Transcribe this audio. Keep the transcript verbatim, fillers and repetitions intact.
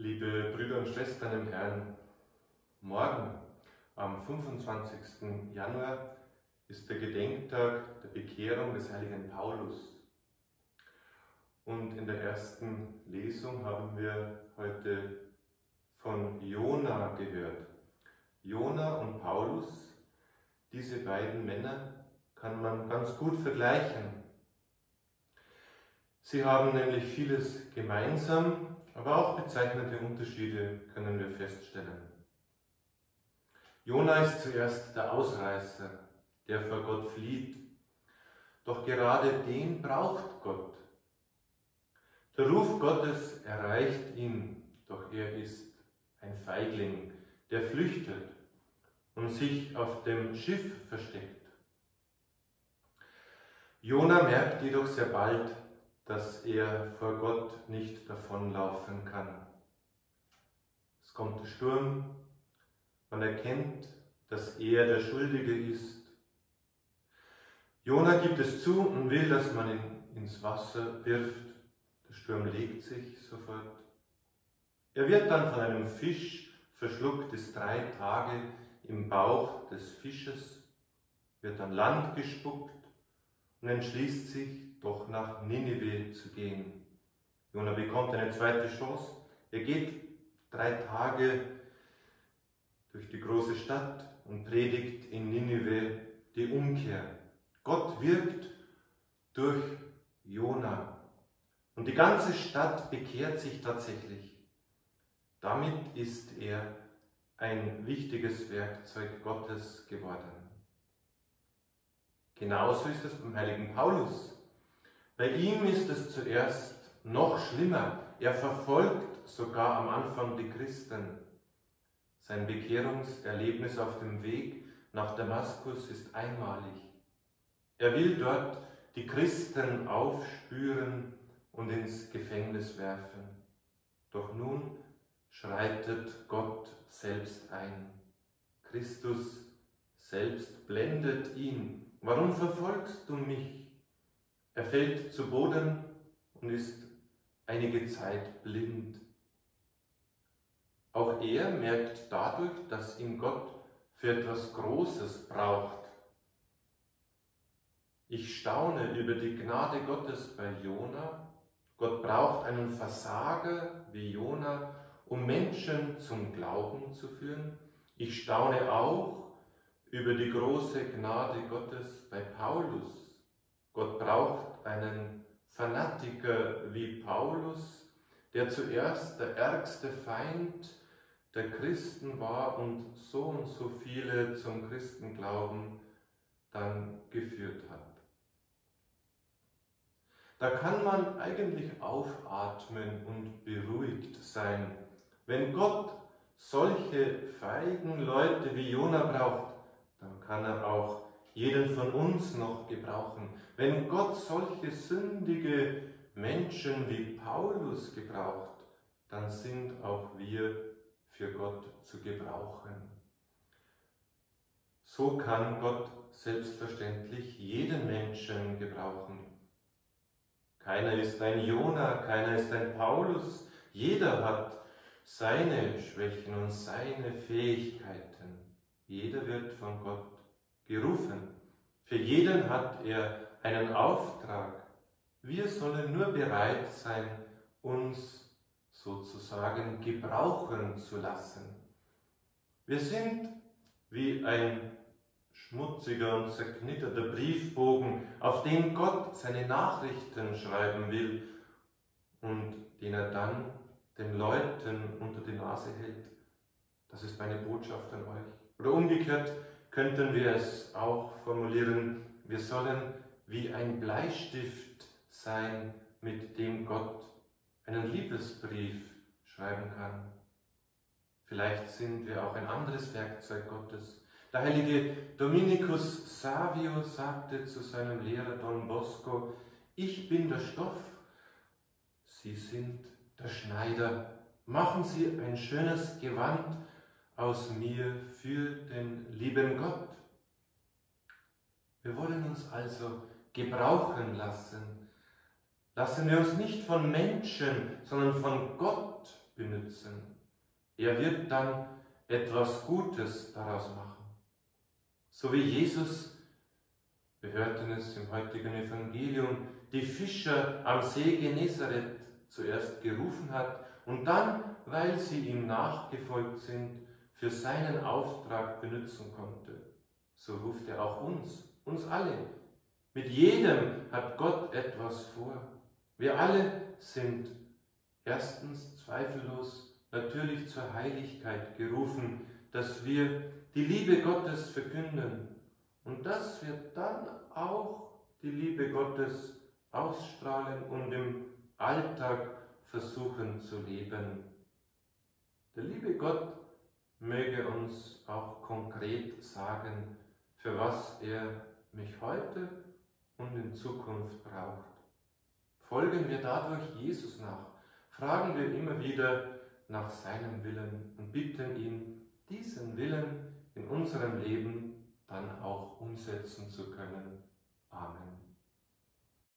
Liebe Brüder und Schwestern im Herrn, morgen, am fünfundzwanzigsten Januar, ist der Gedenktag der Bekehrung des heiligen Paulus. Und in der ersten Lesung haben wir heute von Jona gehört. Jona und Paulus, diese beiden Männer kann man ganz gut vergleichen. Sie haben nämlich vieles gemeinsam, aber auch bezeichnende Unterschiede können wir feststellen. Jona ist zuerst der Ausreißer, der vor Gott flieht. Doch gerade den braucht Gott. Der Ruf Gottes erreicht ihn, doch er ist ein Feigling, der flüchtet und sich auf dem Schiff versteckt. Jona merkt jedoch sehr bald, dass er vor Gott nicht davonlaufen kann. Es kommt der Sturm, man erkennt, dass er der Schuldige ist. Jona gibt es zu und will, dass man ihn ins Wasser wirft. Der Sturm legt sich sofort. Er wird dann von einem Fisch verschluckt, ist drei Tage im Bauch des Fisches, wird an Land gespuckt und entschließt sich, doch nach Ninive zu gehen. Jona bekommt eine zweite Chance. Er geht drei Tage durch die große Stadt und predigt in Ninive die Umkehr. Gott wirkt durch Jona. Und die ganze Stadt bekehrt sich tatsächlich. Damit ist er ein wichtiges Werkzeug Gottes geworden. Genauso ist es beim heiligen Paulus. Bei ihm ist es zuerst noch schlimmer. Er verfolgt sogar am Anfang die Christen. Sein Bekehrungserlebnis auf dem Weg nach Damaskus ist einmalig. Er will dort die Christen aufspüren und ins Gefängnis werfen. Doch nun schreitet Gott selbst ein. Christus selbst blendet ihn. Warum verfolgst du mich? Er fällt zu Boden und ist einige Zeit blind. Auch er merkt dadurch, dass ihn Gott für etwas Großes braucht. Ich staune über die Gnade Gottes bei Jona. Gott braucht einen Versager wie Jona, um Menschen zum Glauben zu führen. Ich staune auch über die große Gnade Gottes bei Paulus. Gott braucht einen Fanatiker wie Paulus, der zuerst der ärgste Feind der Christen war und so und so viele zum Christenglauben dann geführt hat. Da kann man eigentlich aufatmen und beruhigt sein. Wenn Gott solche feigen Leute wie Jona braucht, dann kann er auch jeden von uns noch gebrauchen. Wenn Gott solche sündige Menschen wie Paulus gebraucht, dann sind auch wir für Gott zu gebrauchen. So kann Gott selbstverständlich jeden Menschen gebrauchen. Keiner ist ein Jona, keiner ist ein Paulus. Jeder hat seine Schwächen und seine Fähigkeiten. Jeder wird von Gott gerufen. Für jeden hat er einen Auftrag. Wir sollen nur bereit sein, uns sozusagen gebrauchen zu lassen. Wir sind wie ein schmutziger und zerknitterter Briefbogen, auf den Gott seine Nachrichten schreiben will und den er dann den Leuten unter die Nase hält. Das ist meine Botschaft an euch. Oder umgekehrt könnten wir es auch formulieren, wir sollen wie ein Bleistift sein, mit dem Gott einen Liebesbrief schreiben kann. Vielleicht sind wir auch ein anderes Werkzeug Gottes. Der heilige Dominikus Savio sagte zu seinem Lehrer Don Bosco, ich bin der Stoff, Sie sind der Schneider. Machen Sie ein schönes Gewand aus mir für den lieben Gott. Wir wollen uns also gebrauchen lassen. Lassen wir uns nicht von Menschen, sondern von Gott benützen. Er wird dann etwas Gutes daraus machen. So wie Jesus, wir hörten es im heutigen Evangelium, die Fischer am See Genezareth zuerst gerufen hat und dann, weil sie ihm nachgefolgt sind, für seinen Auftrag benutzen konnte. So ruft er auch uns, uns alle. Mit jedem hat Gott etwas vor. Wir alle sind erstens zweifellos natürlich zur Heiligkeit gerufen, dass wir die Liebe Gottes verkünden und dass wir dann auch die Liebe Gottes ausstrahlen und im Alltag versuchen zu leben. Der liebe Gott möge uns auch konkret sagen, für was er mich heute und in Zukunft braucht. Folgen wir dadurch Jesus nach, fragen wir immer wieder nach seinem Willen und bitten ihn, diesen Willen in unserem Leben dann auch umsetzen zu können. Amen.